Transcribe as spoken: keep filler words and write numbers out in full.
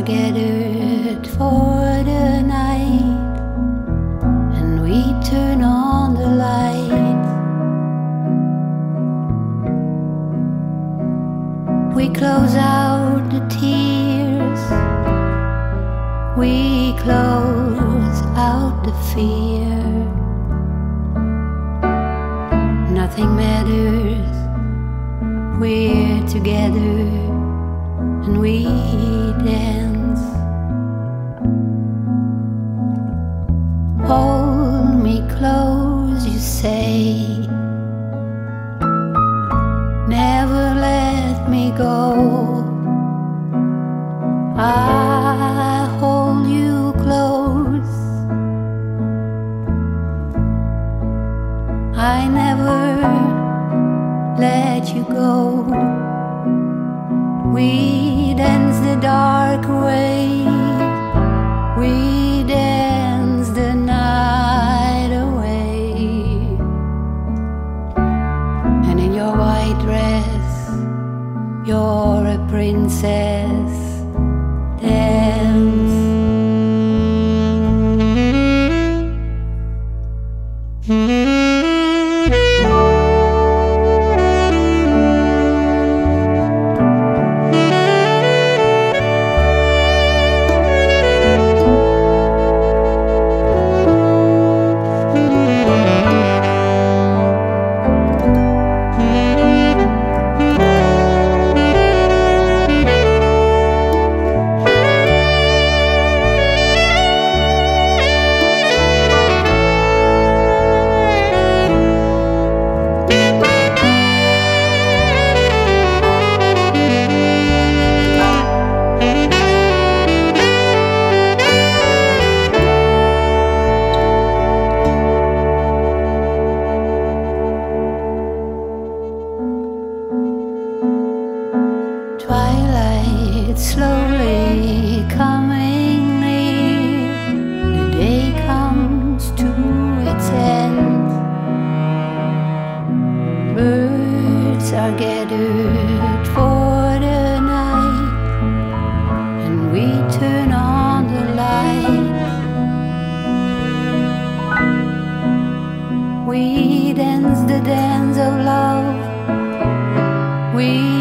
are gathered for the night, and we turn on the light. We close out the tears, we close out the fear. Nothing matters, we're together and we dance. Hold me close, you say, never let me go. I hold you close, I never let you go. We dance the dark away, we dance the night away. And in your white dress, you're a princess. Dance. Twilight slowly coming near, the day comes to its end. Birds are gathered for the night, and we turn on the light. We dance the dance of love, we